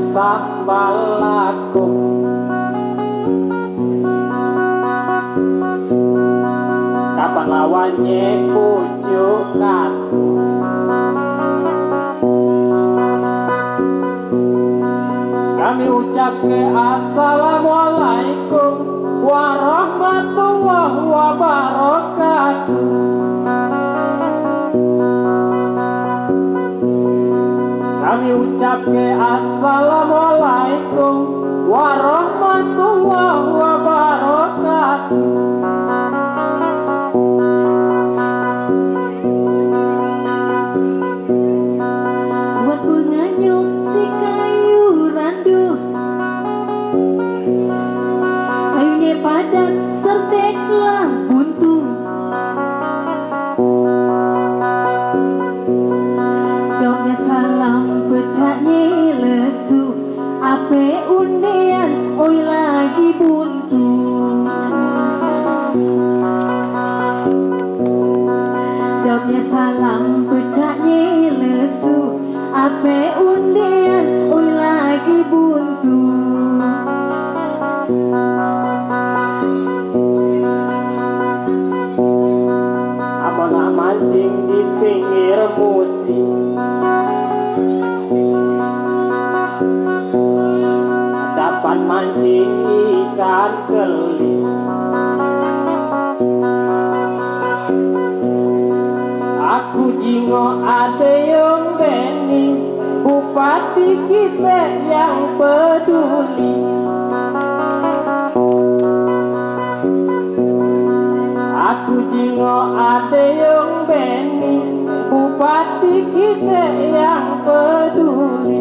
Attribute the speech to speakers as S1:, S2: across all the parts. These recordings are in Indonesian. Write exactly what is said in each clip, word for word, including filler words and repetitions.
S1: sambal lakum. Kapan lawannya pucuk katu. Kami ucap ke assalamualaikum warahmatullahi wabarakatuh. Kami ucap ke assalamualaikum warahmatullahi wabarakatuh.
S2: Buat penganyu si kayu randu, kayunya padat serteklah buntu. Jawabnya salam pecahnya lesu, ape undian oi lagi buntu. Jawabnya salam pecahnya lesu, ape undian oi lagi buntu.
S1: Amona mancing di pinggir musi, dapat mancing ikan keli. Aku jingo ade yang beni, bupati kita yang peduli. Aku jingo ade yang beni, bupati kita yang peduli.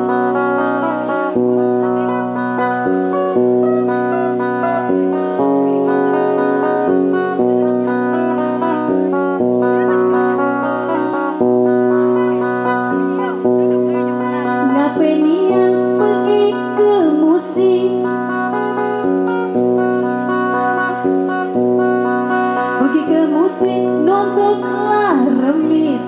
S2: Ngapenian pergi ke musi, pergi ke musi nontonlah remis.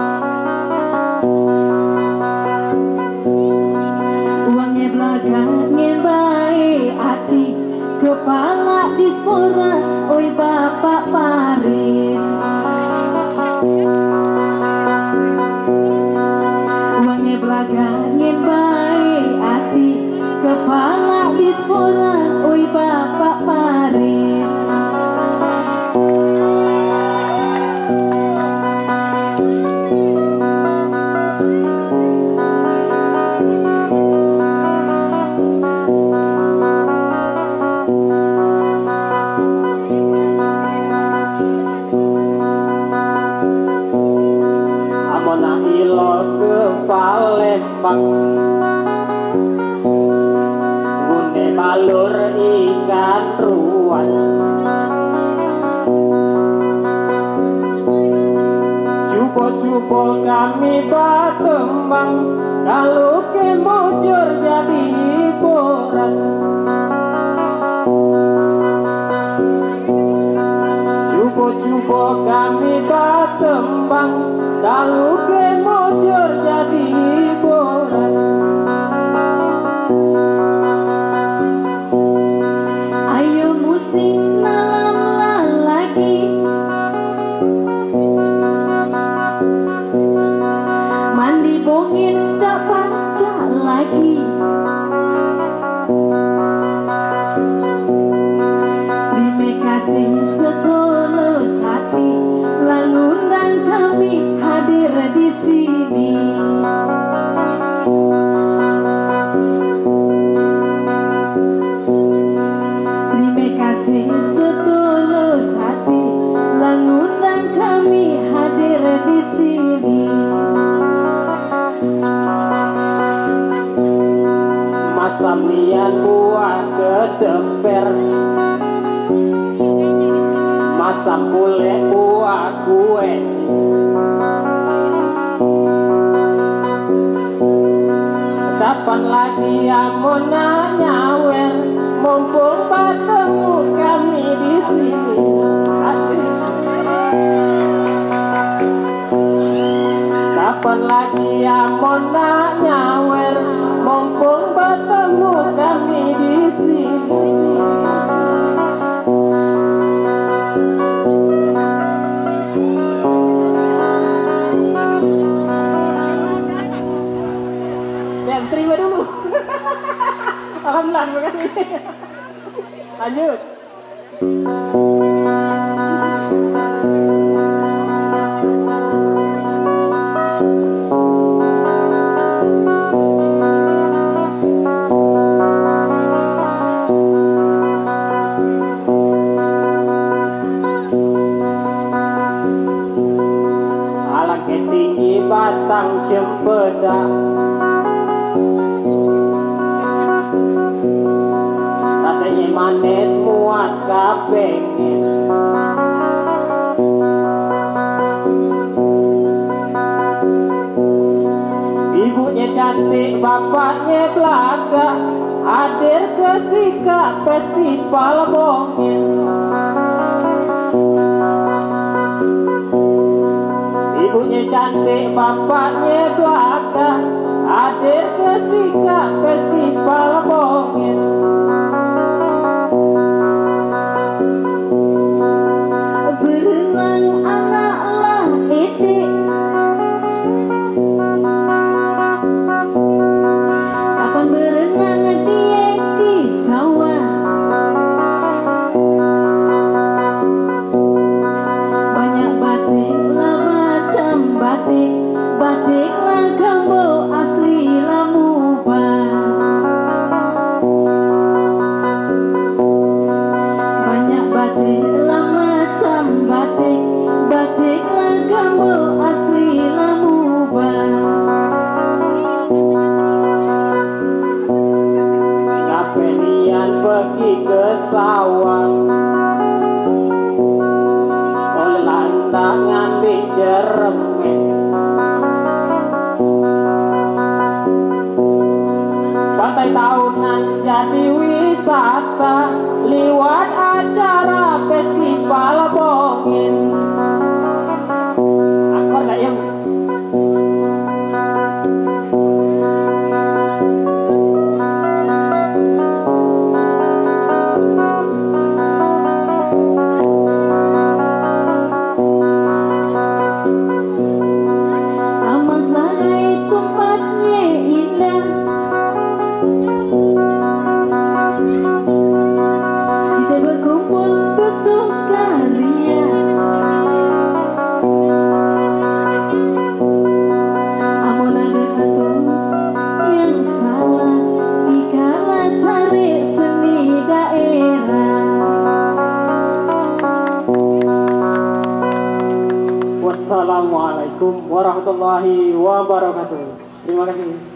S2: Uangnya belakangin baik hati, kepala dispora oi bapak Paris. Uangnya belakangin baik hati, kepala dispora oi bapak Paris.
S1: Amona ilo ke Palembang, ngunde balur ikan ruan. Cupo-cupo kami batembang, kalau ke mojor jadi hiburan. Cupo-cupo kami batembang, kalau ke mojor jadi hiburan.
S2: Ayo musik nalamlah lagi, mandi bongin dak baca lagi. Terima kasih setulus hati, lah ngundang kami hadir di sini. Terima kasih setulus hati, lah ngundang kami hadir di sini.
S1: Masam nian buah kedeper, masam pule buah kue. Kapan lagi amona nyawer, mumpung bertemu kami di sini. Asik. Kapan lagi amon nak nyawer, mumpung bertemu kami di sini. Ya, terima dulu. Alhamdulillah, terima kasih. Lanjut. Tinggi batang cempedak, rasanya manis muat kepengen. Ibunya cantik, bapaknya belaka, hadir ke Sika festival bongin. Ibunya cantik, bapaknya belaka, hadir ke Sika festival bongin.
S2: Berenang anaklah itik, kapan berenang dia di sawah. Banyak batik lah macam batik, batik lah gambo asli lah mubah. Banyak batik lah macam batik, batik lah gambo asli lah mubah.
S1: Ngapelian pergi ke sawah, oleh landak ngambil cermin. Pantai tahunan jadi wisata, liwat acara festival bongin. Akor gak yang
S2: Amas lagai tempatnya indah, kita berkumpul bersukaria. Amun ada atom yang salah, ikalah cari seni daerah.
S1: Wassalamualaikum warahmatullahi wabarakatuh. Terima kasih.